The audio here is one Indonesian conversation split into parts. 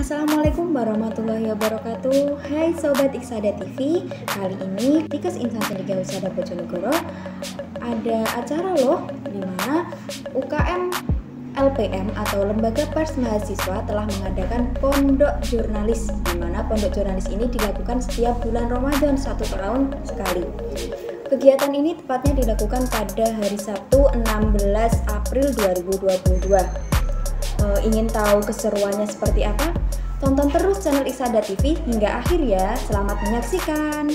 Assalamualaikum warahmatullahi wabarakatuh. Hai Sobat Iksada TV. Kali ini Dinkes Insan Cendekia Husada Bojonegoro ada acara loh, di mana UKM LPM atau Lembaga Pers Mahasiswa telah mengadakan pondok jurnalis, di mana pondok jurnalis ini dilakukan setiap bulan Ramadan 1 tahun sekali. Kegiatan ini tepatnya dilakukan pada hari Sabtu 16 April 2022. Ingin tahu keseruannya seperti apa? Tonton terus channel Iksada TV hingga akhir ya. Selamat menyaksikan.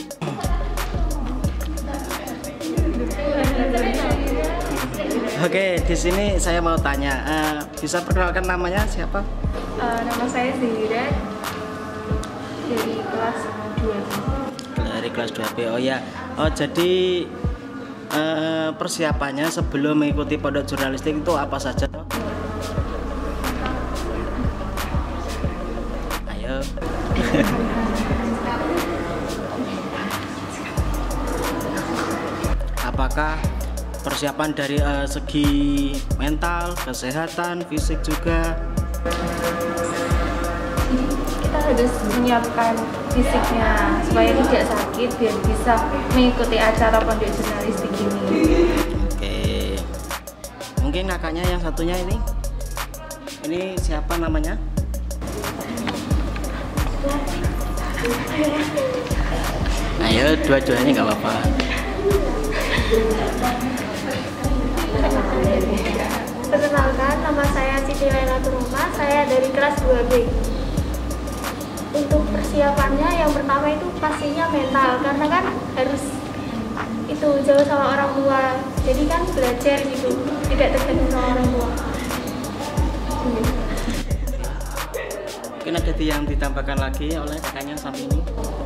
Oke, di sini saya mau tanya, bisa perkenalkan namanya siapa? Nama saya Zahira dari kelas 2B. Dari kelas 2B, oh ya. Oh jadi persiapannya sebelum mengikuti pondok jurnalistik itu apa saja toh? Ayo. Apakah persiapan dari segi mental, kesehatan, fisik juga? Kita harus menyiapkan fisiknya supaya tidak sakit biar bisa mengikuti acara pondok jurnalistik ini. Oke. Mungkin kakaknya yang satunya ini siapa namanya? Ayo, dua-duanya nggak apa-apa. Perkenalkan, nama saya Siti Laila Turuma, saya dari kelas 2B. Untuk persiapannya yang pertama itu pastinya mental, karena kan harus itu jauh sama orang tua, jadi kan belajar gitu, tidak tergantung sama orang tua. Mungkin ada yang ditambahkan lagi oleh kakaknya samping ini.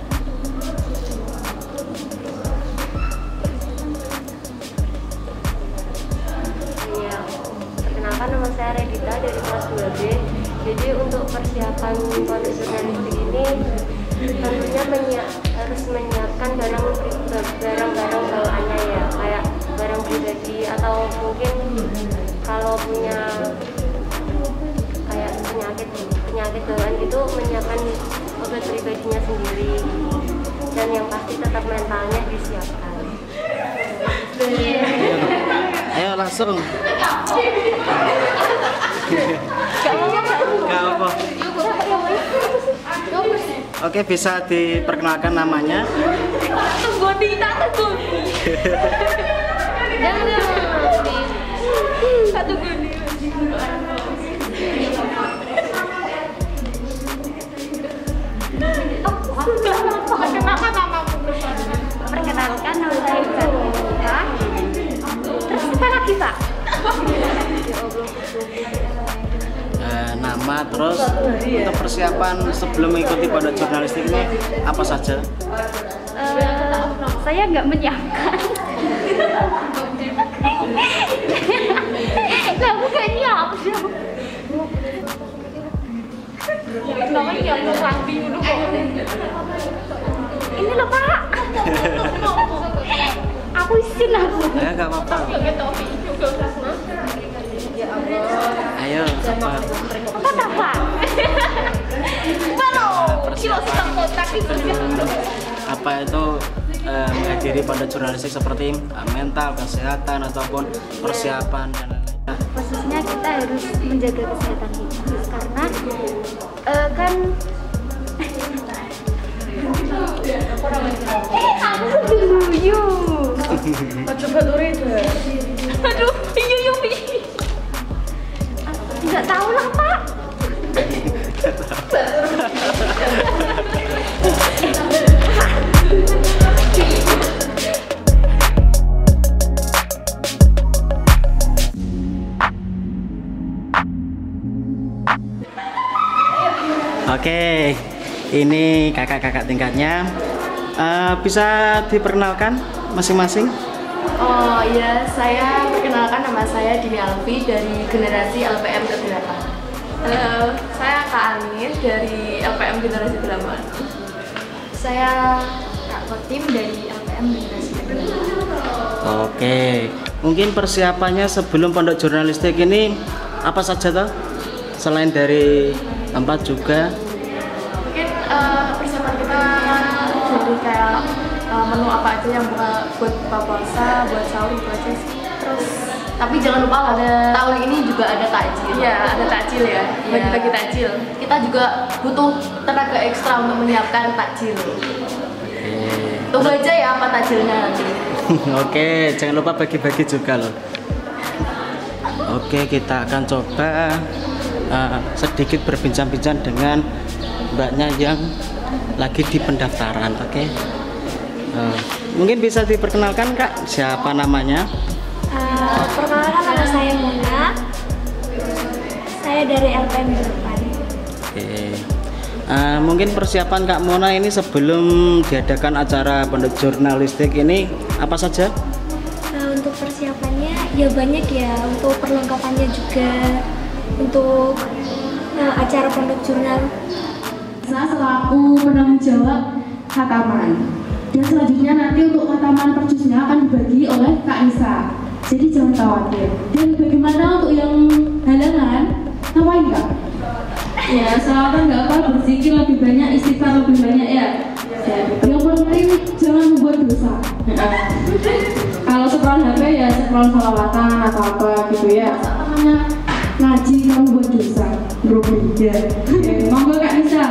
Nama saya Redita dari kelas 2B. Jadi untuk persiapan pondok jurnalistik ini tentunya harus menyiapkan barang-barang bawaannya ya, kayak barang pribadi atau mungkin kalau punya kayak penyakit bawaan gitu, menyiapkan obat pribadinya sendiri, dan yang pasti tetap mentalnya disiapkan. Ayo langsung. Gak apa. Oke, bisa diperkenalkan namanya? Perkenalkan, nama saya Ica. Terus apa lagi, Pak? Nama, terus untuk persiapan sebelum mengikuti pondok jurnalistik ini apa saja? Saya nggak menyiapkan. Nah, bukannya apa sih? Ini loh, Pak. Aku isin aku. Ya nggak apa-apa. Ayo, sabar. Apa? Apa itu menghadiri pondok jurnalistik seperti mental, kesehatan ataupun persiapan dan lain-lain? Khususnya kita harus menjaga kesehatan kita, karena kan aduh, nggak tahu lah, Pak. Oke, ini kakak-kakak tingkatnya. Bisa diperkenalkan masing-masing? Oh iya, saya perkenalkan, nama saya Dini Alfi dari generasi LPM ke-8. Halo, saya Kak Anis dari LPM generasi 8. Saya Kak Kotim dari LPM generasi 8. Oke, mungkin persiapannya sebelum pondok jurnalistik ini apa saja toh? Selain dari tempat juga persiapan kita dari kayak menu apa aja yang buat buka puasa, buat sahur gitu aja sih. Terus Tapi jangan lupa ada tahun ini juga ada takjil. iya ada takjil ya, bagi-bagi takjil. Kita juga butuh tenaga ekstra untuk menyiapkan takjil. Tunggu aja ya apa takjilnya nanti. Oke, jangan lupa bagi-bagi juga loh. Oke, kita akan coba sedikit berbincang-bincang dengan mbaknya yang lagi di pendaftaran. Oke, mungkin bisa diperkenalkan Kak, siapa namanya? Perkenalkan nama saya Mona. Saya dari LPM 8. Oke. Mungkin persiapan Kak Mona ini sebelum diadakan acara pondok jurnalistik ini apa saja? Untuk persiapannya ya banyak ya, untuk perlengkapannya juga untuk acara pondok jurnal. Saya selaku penanggung jawab khataman. Dan selanjutnya nanti untuk khataman perjusnya akan dibagi oleh Kak Nisa. Jadi jangan khawatir. Dan bagaimana untuk yang halangan? Ngapain Kak? Ya, selatan nggak apa, berzikir lebih banyak, istighfar lebih banyak ya. Yang penting jangan membuat dosa. Kalau scroll HP ya scroll salawatan atau apa gitu ya. Namanya ngaji kamu buat dosa, berbeda. Monggo Kak Nisa.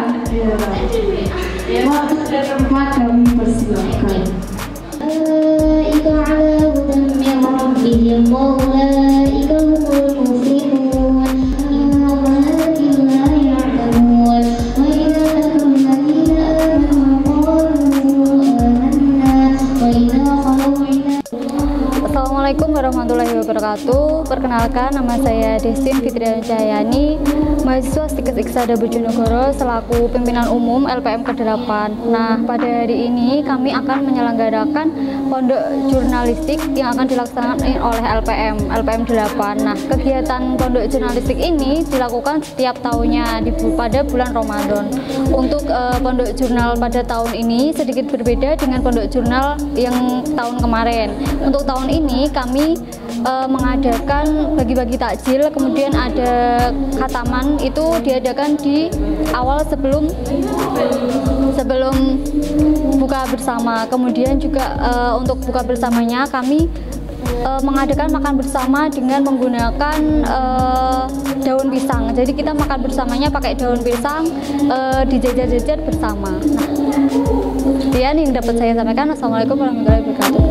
Waktu tempat kami persilakan. أولئك على هدى من ربهم وأولئك هم المفلحون ولكن لا يعلمون وإذا لقوا الذين آمنوا قالوا آمنا وإذا خلوا إلى Assalamualaikum warahmatullahi wabarakatuh. Perkenalkan, nama saya Destin Fitriana Cahyani, mahasiswa Stikes Iksada Bojonegoro selaku pimpinan umum LPM ke-8. Nah, pada hari ini kami akan menyelenggarakan pondok jurnalistik yang akan dilaksanakan oleh LPM 8. Nah, kegiatan pondok jurnalistik ini dilakukan setiap tahunnya pada bulan Ramadan. Untuk pondok jurnal pada tahun ini sedikit berbeda dengan pondok jurnal yang tahun kemarin. Untuk tahun ini kami mengadakan bagi-bagi takjil, kemudian ada khataman, itu diadakan di awal sebelum buka bersama. Kemudian juga untuk buka bersamanya kami mengadakan makan bersama dengan menggunakan daun pisang. Jadi kita makan bersamanya pakai daun pisang, dijajar-jajar bersama. Nah, sekian yang dapat saya sampaikan. Assalamualaikum warahmatullahi wabarakatuh.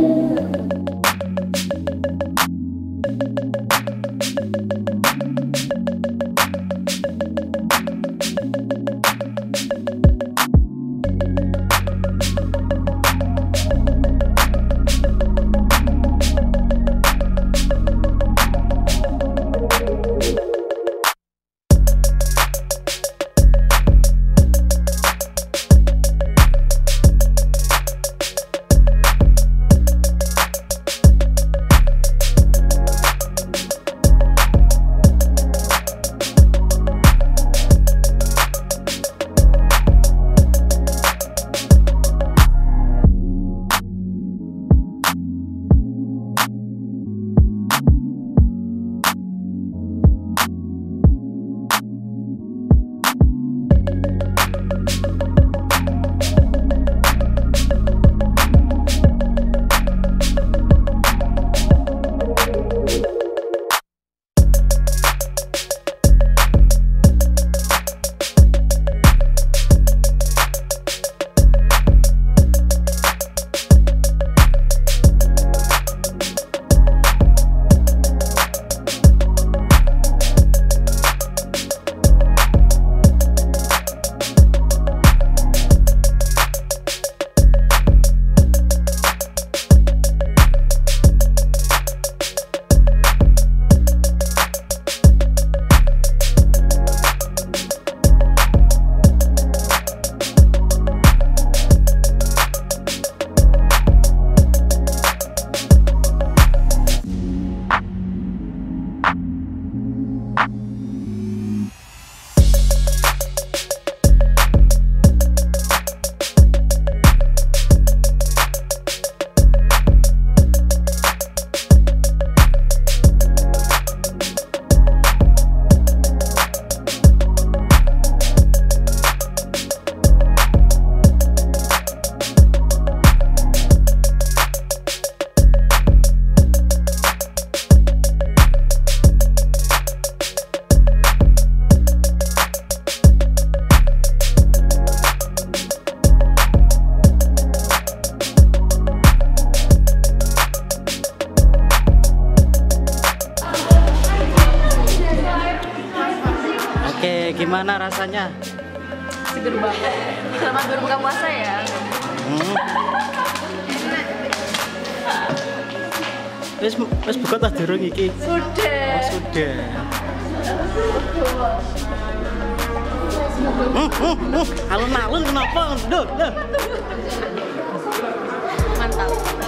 rasanya? Seger banget. Selamat berbuka puasa ya. Wis buka tak durung iki? Sudah. Oh, sudah. Alun-alun kenapa? Duh. Mantap.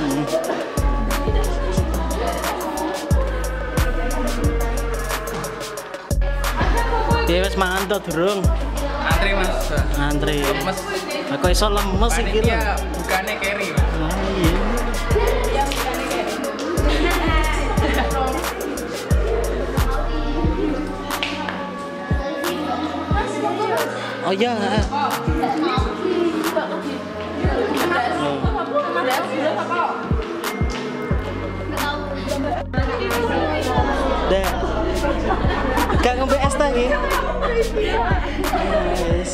Ya wis mangan to durung? Antri Mas. Antri. Lemes. Aku iso lemes iki lho. Panitia bukannya carry Mas. Iya. Oh iya. Deh. Gak ngombe es teh iki. Yes.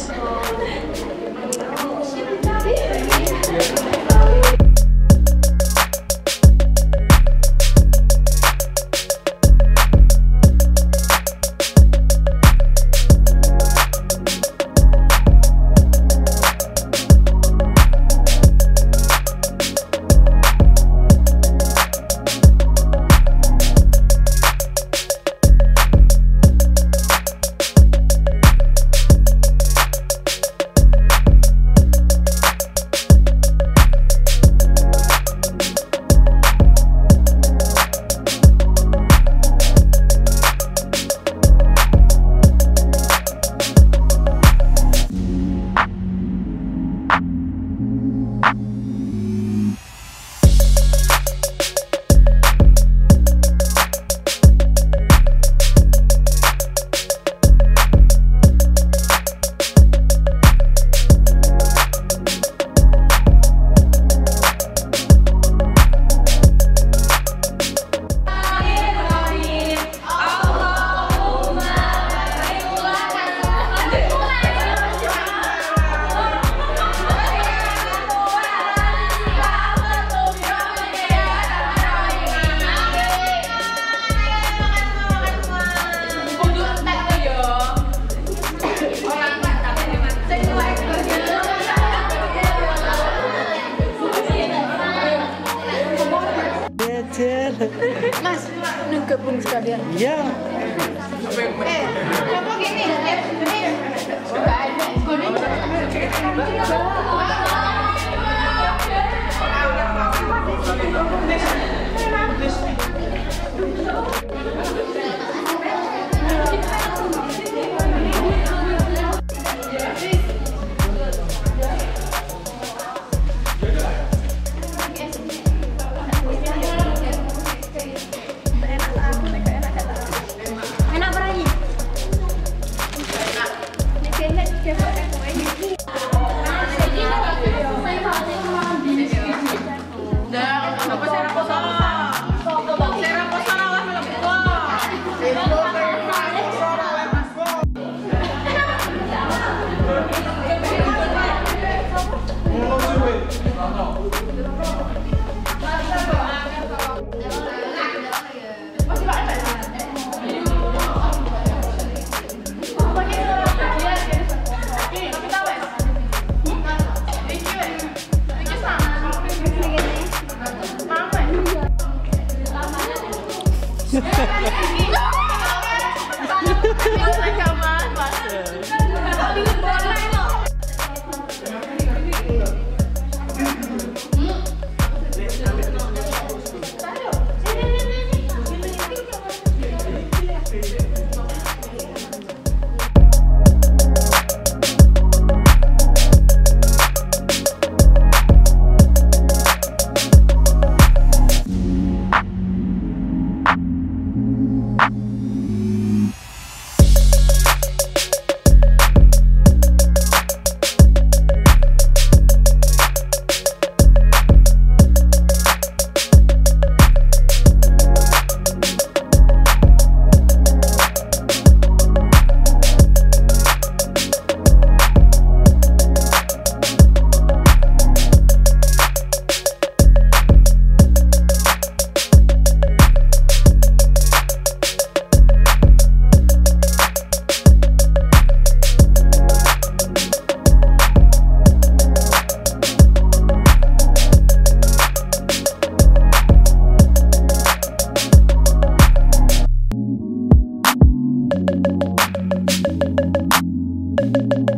Mas, gabung sekalian. Iya. Kenapa gini?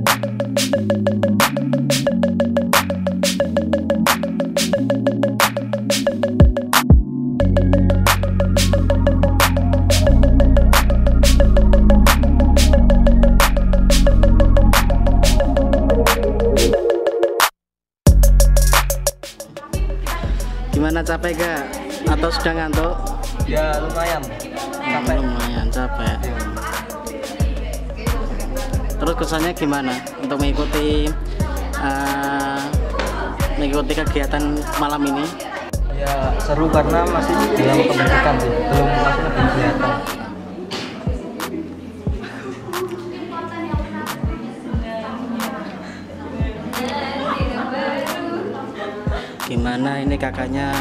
Gimana, capek gak? Atau sudah ngantuk? Ya lumayan. Capek. Lumayan capek. Terus kesannya gimana untuk mengikuti kegiatan malam ini? Ya seru karena masih dalam pembentukan sih, belum masih lebih kelihatan. Gimana ini kakaknya?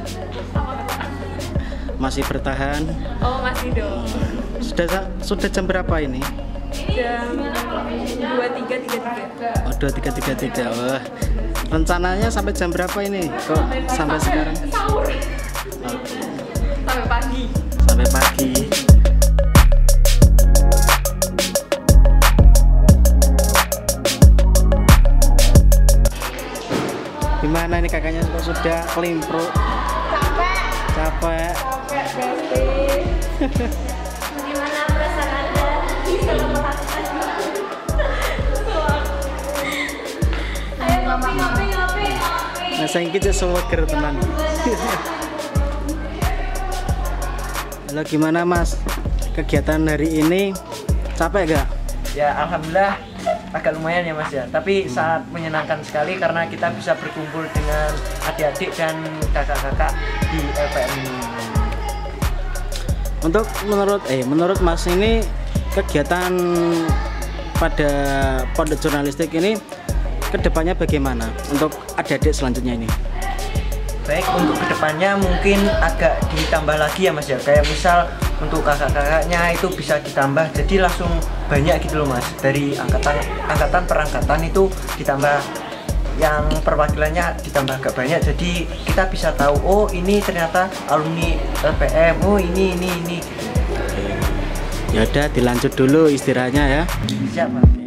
Masih bertahan? Oh, masih dong. Sudah jam berapa ini? Jam 23.33. Oh, 23.33. Wah. Rencananya sampai jam berapa ini? Kok sampai sekarang? Sahur. Oke. Sampai pagi. Sampai pagi. Gimana ini kakaknya, sudah kelimpro? Capek. Besti. Gimana perasaan Anda setelah melakukan Ayo ngopi. Nah, saya ingin semua ger teman. Halo, gimana Mas? Kegiatan hari ini capek gak? Ya alhamdulillah agak lumayan ya Mas ya. Tapi sangat menyenangkan sekali karena kita bisa berkumpul dengan adik-adik dan kakak-kakak di LPM ini. Untuk menurut Mas ini kegiatan pada pondok jurnalistik ini kedepannya bagaimana untuk adik-adik selanjutnya ini? Baik, untuk kedepannya mungkin agak ditambah lagi ya Mas ya. Kayak misal untuk kakak-kakaknya itu bisa ditambah jadi langsung banyak gitu loh Mas. Dari angkatan per angkatan itu ditambah, yang perwakilannya ditambah agak banyak, jadi kita bisa tahu oh ini ternyata alumni LPM, oh ini gitu. Ya udah, dilanjut dulu istirahatnya ya. Siap Mas.